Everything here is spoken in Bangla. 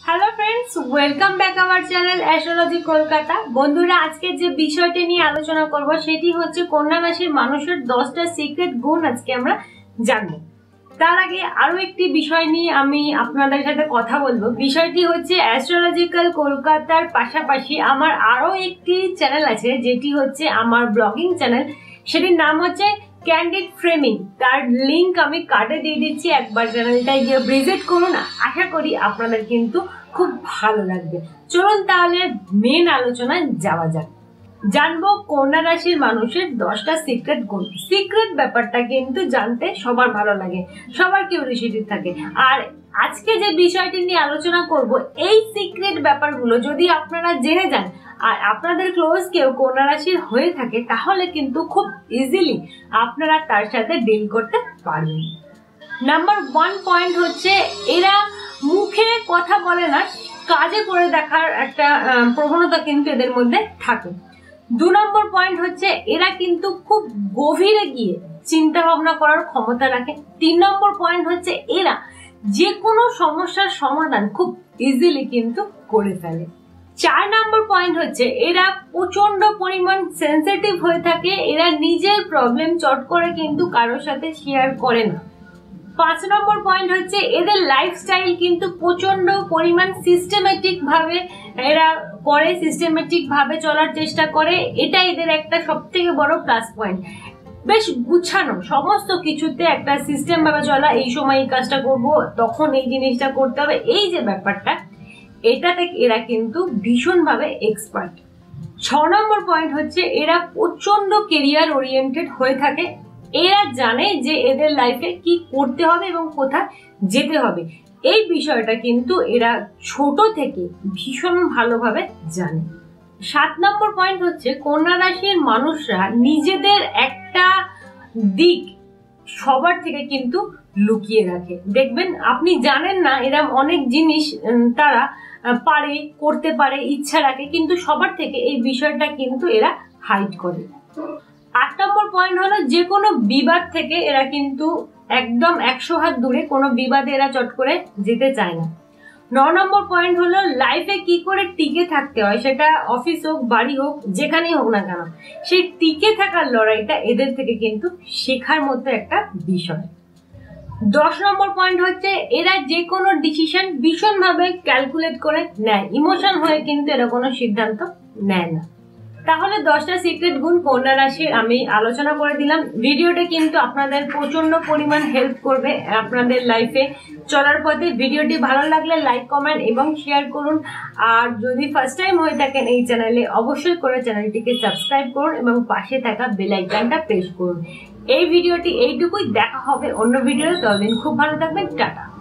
Hello friends, welcome back our channel astrology Kolkata. বন্ধুরা, আজকে যে বিষয়টি নিয়ে আলোচনা করব সেটি হচ্ছে কন্যা রাশির মানুষের 10টা সিক্রেট গুণ আজকে আমরা জানবো। তার আগে আরো একটি বিষয় নিয়ে আমি আপনাদের সাথে কথা বলবো। বিষয়টি হচ্ছে অ্যাস্ট্রোলজিক্যাল কলকাতার পাশাপাশি আমার আরো একটি চ্যানেল আছে, যেটি হচ্ছে আমার ব্লগিং চ্যানেল। সেটির নাম হচ্ছে ক্যান্ডিড ফ্রেমিং। তার লিংক আমি কার্ডে দিয়ে দিচ্ছি, একবার চ্যানেলটা গিয়ে ভিজিট করুন। আশা করি আপনাদের কিন্তু খুব ভালো লাগবে। চলুন তাহলে মেন আলোচনায় যাওয়া যাক। জানবো কন্যা রাশির মানুষের 10টা সিক্রেট গুণ। সিক্রেট ব্যাপারটা কিন্তু জানতে সবার ভালো লাগে, সবার কিউরিওসিটি থাকে। আর আজকে যে বিষয়টি নিয়ে আলোচনা করব, এই সিক্রেট ব্যাপারগুলো যদি আপনারা জেনে যান আর আপনাদের ক্লোজ কেউ কন্যা রাশির হয়ে থাকে, তাহলে কিন্তু খুব ইজিলি আপনারা তার সাথে ডিল করতে পারবেন। নাম্বার 1 পয়েন্ট হচ্ছে, এরা মুখে কথা বলে না, কাজে করে দেখার একটা প্রবণতা কিন্তু এদের মধ্যে থাকে। 2 নম্বর পয়েন্ট হচ্ছে, এরা কিন্তু খুব গভীরে গিয়ে চিন্তা ভাবনা করার ক্ষমতা রাখে। 3 নম্বর পয়েন্ট হচ্ছে, এরা যে কোনো সমস্যার সমাধান খুব ইজিলি কিন্তু করে ফেলে। 4 নম্বর পয়েন্ট হচ্ছে, এরা প্রচন্ড পরিমাণ সেন্সিটিভ হয়ে থাকে। এরা নিজের প্রবলেম চট করে কিন্তু কারোর সাথে শেয়ার করে না। 5 নম্বর পয়েন্ট হচ্ছে, এদের লাইফস্টাইল কিন্তু প্রচন্ড পরিমাণ সিস্টেমেটিক ভাবে এরা করে, সিস্টেমেটিক ভাবে চলার চেষ্টা করে। এটা এদের একটা সব থেকে বড় প্লাস পয়েন্ট। বেশ গুছানো, সমস্ত কিছুতে একটা সিস্টেম ভাবে চলা। এই সময় এই কাজটা করব, তখন এই জিনিসটা করতে হবে, এই যে ব্যাপারটা, এটাতে এরা কিন্তু ভীষণ ভাবে এক্সপার্ট। 6 নম্বর পয়েন্ট হচ্ছে, এরা প্রচন্ড কেরিয়ার ওরিয়েন্টেড হয়ে থাকে। এরা জানে যে এদের লাইফে কি করতে হবে এবং কোথায় যেতে হবে। এই বিষয়টা কিন্তু এরা ছোট থেকে ভীষণ ভালোভাবে জানে। 7 নম্বর পয়েন্ট হচ্ছে, কন্যা রাশির মানুষরা নিজেদের একটা দিক সবার থেকে কিন্তু লুকিয়ে রাখে। দেখবেন, আপনি জানেন না এরা অনেক জিনিস তারা পারে, করতে পারে, ইচ্ছা রাখে, কিন্তু সবার থেকে এই বিষয়টা কিন্তু এরা হাইড করে। 8 নম্বর পয়েন্ট হলো, যে কোনো বিবাদ থেকে এরা কিন্তু একদম 100 হাত দূরে, কোনো বিবাদে এরা চট করে যেতে চায় না। 9 নম্বর পয়েন্ট হলো, লাইফে কি করে টিকে থাকতে হয়, সেটা অফিস হোক, বাড়ি হোক, যেখানেই হোক না কেন, সেই টিকে থাকার লড়াইটা এদের থেকে কিন্তু শেখার মতো একটা বিষয়। 10 নম্বর পয়েন্ট হচ্ছে, এরা যে কোনো ডিসিশন ভীষণভাবে ক্যালকুলেট করে নেয়। ইমোশন হয়ে কিন্তু এরা কোনো সিদ্ধান্ত নেয় না। তাহলে 10টা সিক্রেট গুণ কন্যা রাশির আমি আলোচনা করে দিলাম। ভিডিওটা কিন্তু আপনাদের প্রচন্ড পরিমাণ হেল্প করবে আপনাদের লাইফে চলার পথে। ভিডিওটি ভালো লাগলে লাইক, কমেন্ট এবং শেয়ার করুন। আর যদি ফার্স্ট টাইম হয়ে থাকেন এই চ্যানেলে, অবশ্যই করে চ্যানেলটিকে সাবস্ক্রাইব করুন এবং পাশে থাকা বেল আইকনটা প্রেস করুন। এই ভিডিওটি এইটুকুই, দেখা হবে অন্য ভিডিওতে। ততদিন খুব ভালো থাকবেন, টাটা।